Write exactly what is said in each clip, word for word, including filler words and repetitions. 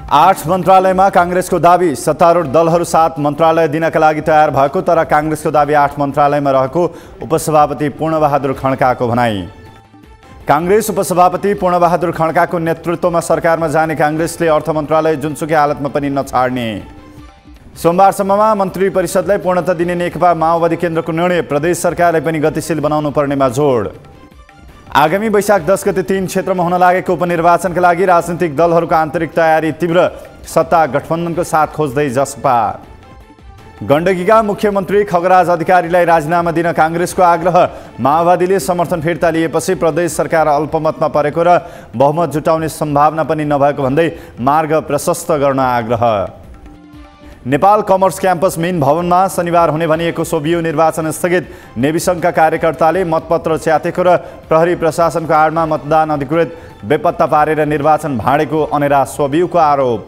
आठ मन्त्रालयमा कांग्रेसको दाबी। सत्तारूढ दलहरू सात मन्त्रालय दिनका लागि तयार भएको, तर कांग्रेसको दाबी आठ मन्त्रालयमा रहेको उपसभापति पूर्णबहादुर खड्काको भनाई। कांग्रेस उपसभापति पूर्णबहादुर खड्काको नेतृत्वमा सरकारमा जाने कांग्रेसले अर्थ मन्त्रालय जुनसुकै हालतमा पनि नछाड्ने। सोमबारसम्ममा मन्त्री परिषदलाई पूर्णता दिने नेकपा माओवादी केन्द्रको निर्णय। प्रदेश सरकारलाई पनि गतिशील बनाउनु पर्नेमा जोड। आगामी वैशाख दस गते तीन क्षेत्रमा हुन लागेको उपनिर्वाचनका लागि राजनीतिक दलहरूको आन्तरिक तयारी तीव्र। सत्ता गठबन्धनको साथ खोज्दै जसपा। गण्डकीका मुख्यमन्त्री खगराज अधिकारीलाई राजीनामा दिन कांग्रेसको आग्रह। माओवादीले समर्थन फिर्ता लिएपछि प्रदेश सरकार अल्पमतमा परेको र बहुमत जुटाउने सम्भावना पनि नभएको भन्दै मार्ग प्रशस्त गर्न आग्रह। नेपाल कमर्स क्याम्पस मेन भवनमा शनिबार हुने भनिएको सोभियो निर्वाचन स्थगित। नेवी सङ्घका कार्यकर्ताले मतपत्र च्यातेको र प्रहरी प्रशासनको आडमा मतदान अधिकृत बेपत्ता पारेर निर्वाचन भाँडेको अनेरा सोभियोको आरोप।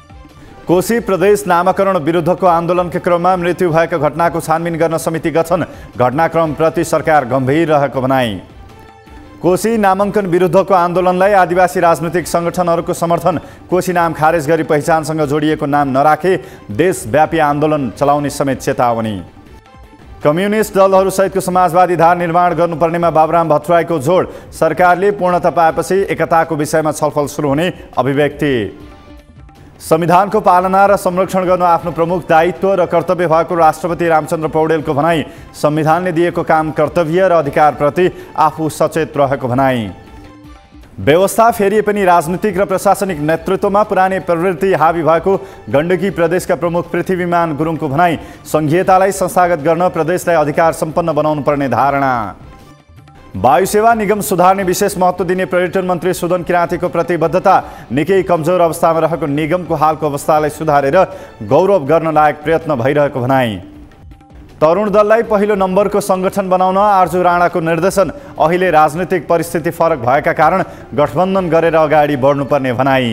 कोशी प्रदेश नामाकरण विरुद्धको आन्दोलनका क्रममा मृत्यु भएको घटनाको छानबिन गर्न समिति गठन। घटनाक्रमप्रति सरकार गम्भीर रहेको भनाई। कोशी नामाङ्कन विरुद्धको आन्दोलनलाई आदिवासी राजनीतिक सङ्गठनहरूको समर्थन। कोशी नाम खारेज गरी पहिचानसँग जोडिएको नाम नराखे देशव्यापी आन्दोलन चलाउने समेत चेतावनी। कम्युनिस्ट दलहरूसहितको समाजवादी धार निर्माण गर्नुपर्नेमा बाबुराम भट्टराईको जोड। सरकारले पूर्णता पाएपछि एकताको विषयमा छलफल सुरु हुने अभिव्यक्ति। संविधानको पालना र संरक्षण गर्नु आफ्नो प्रमुख दायित्व र कर्तव्य भएको राष्ट्रपति रामचन्द्र पौडेलको भनाई। संविधानले दिएको काम कर्तव्य र अधिकारप्रति आफू सचेत रहेको भनाई। व्यवस्था फेरिए पनि राजनीतिक र प्रशासनिक नेतृत्वमा पुरानै प्रवृत्ति हावी भएको गण्डकी प्रदेशका प्रमुख पृथ्वीमान गुरुङको भनाई। सङ्घीयतालाई संस्थागत गर्न प्रदेशलाई अधिकार सम्पन्न बनाउनु पर्ने धारणा। वायुसेवा निगम सुधार्ने विशेष महत्त्व दिने पर्यटन मन्त्री सुदन किराँतीको प्रतिबद्धता। निकै कमजोर अवस्थामा रहेको निगमको हालको अवस्थालाई सुधारेर गौरव गर्न लायक प्रयत्न भइरहेको भनाई। तरुण दललाई पहिलो नम्बरको सङ्गठन बनाउन आर्जु राणाको निर्देशन। अहिले राजनीतिक परिस्थिति फरक भएका कारण गठबन्धन गरेर अगाडि बढ्नुपर्ने भनाई।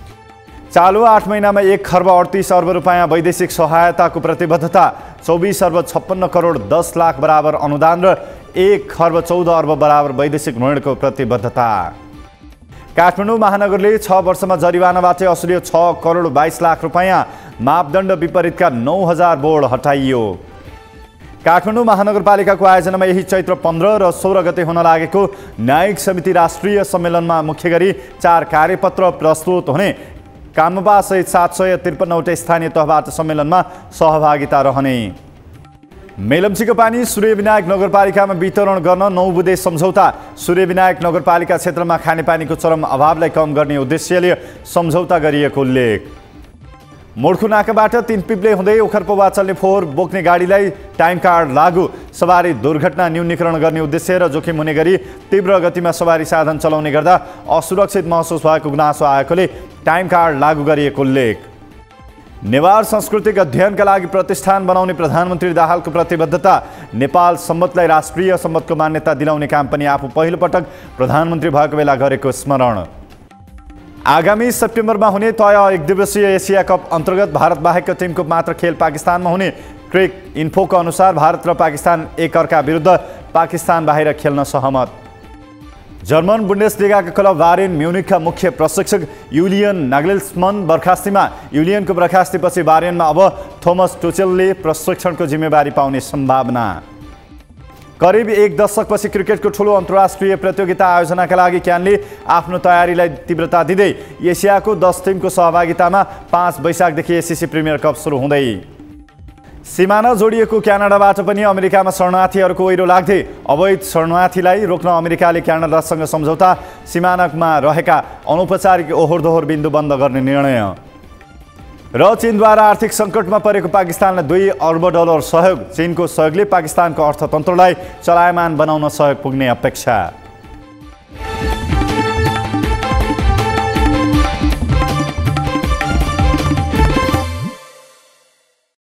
चालु आठ महिनामा एक खर्ब अडतिस अर्ब रुपियाँ वैदेशिक सहायताको प्रतिबद्धता। चौबिस अर्ब छप्पन्न करोड दस लाख बराबर अनुदान र एक खर्ब चौध अर्ब बराबर वैदेशिक ऋणको प्रतिबद्धता। काठमाडौँ महानगरले छ वर्षमा जरिवानाबाट असुलियो छ करोड बाइस लाख रुपियाँ। मापदण्ड विपरीतका नौ हजार बोर्ड हटाइयो। काठमाडौँ महानगरपालिकाको आयोजनामा यही चैत्र पन्ध्र र सोह्र गते हुन लागेको न्यायिक समिति राष्ट्रिय सम्मेलनमा मुख्य गरी चार कार्यपत्र प्रस्तुत हुने। कामबासहित सात सय त्रिपन्नवटा स्थानीय तहबाट सम्मेलनमा सहभागिता रहने। मेलम्चीको पानी सूर्यविनायक नगरपालिकामा वितरण गर्न नौ बुँदे सम्झौता। सूर्यविनायक नगरपालिका क्षेत्रमा खानेपानीको चरम अभावलाई कम गर्ने उद्देश्यले सम्झौता गरिएको उल्लेख। मोडखु नाकाबाट तीन पिप्ले हुँदै ओखरपौवा चल्ने फोहोर बोक्ने गाडीलाई टाइम कार्ड लागू। सवारी दुर्घटना न्यूनीकरण गर्ने उद्देश्य र जोखिम हुने गरी तीव्र गतिमा सवारी साधन चलाउने गर्दा असुरक्षित महसुस भएको गुनासो आएकोले टाइम कार्ड लागू गरिएको उल्लेख। नेवार सांस्कृतिक अध्ययनका लागि प्रतिष्ठान बनाउने प्रधानमन्त्री दाहालको प्रतिबद्धता। नेपाल सम्मतलाई राष्ट्रिय सम्मतको मान्यता दिलाउने काम पनि आफू पहिलोपटक प्रधानमन्त्री भएको बेला गरेको स्मरण। आगामी सेप्टेम्बरमा हुने तय एक दिवसीय एसिया कप अन्तर्गत भारत बाहेकको टिमको मात्र खेल पाकिस्तानमा हुने। क्रिक इन्फोको अनुसार भारत र पाकिस्तान एकअर्का विरुद्ध पाकिस्तान बाहिर खेल्न सहमत। जर्मन बुन्डेसलिगाका क्लब बायर्न म्युनिखका मुख्य प्रशिक्षक युलियन नागेल्समन बर्खास्तीमा। युलियनको बर्खास्तीपछि बायर्नमा अब थोमस टुचेलले प्रशिक्षणको जिम्मेवारी पाउने सम्भावना। करिब एक दशकपछि क्रिकेटको ठुलो अन्तर्राष्ट्रिय प्रतियोगिता आयोजनाका लागि क्यानले आफ्नो तयारीलाई तीव्रता दिँदै एसियाको दस टिमको सहभागितामा पाँच वैशाखदेखि एसिसी प्रिमियर कप सुरु हुँदै। सीमाना जोडिएको क्यानाडाबाट पनि अमेरिकामा शरणार्थीहरूको ओहिरो लाग्दै। अवैध शरणार्थीलाई रोक्न अमेरिकाले क्यानाडासँग सम्झौता। सीमानामा रहेका अनौपचारिक ओहोर दोहोर बिन्दु बन्द गर्ने निर्णय। र चीनद्वारा आर्थिक सङ्कटमा परेको पाकिस्तानलाई दुई अर्ब डलर सहयोग। चीनको सहयोगले पाकिस्तानको अर्थतन्त्रलाई चलायमान बनाउन सहयोग पुग्ने अपेक्षा।